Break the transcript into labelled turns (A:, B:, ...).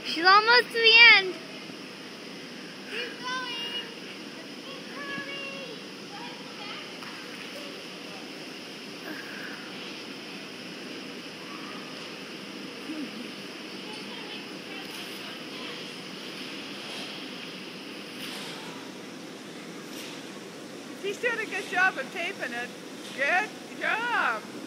A: She's almost to the end.
B: Keep going.
C: He's doing a good job of taping it. Good job.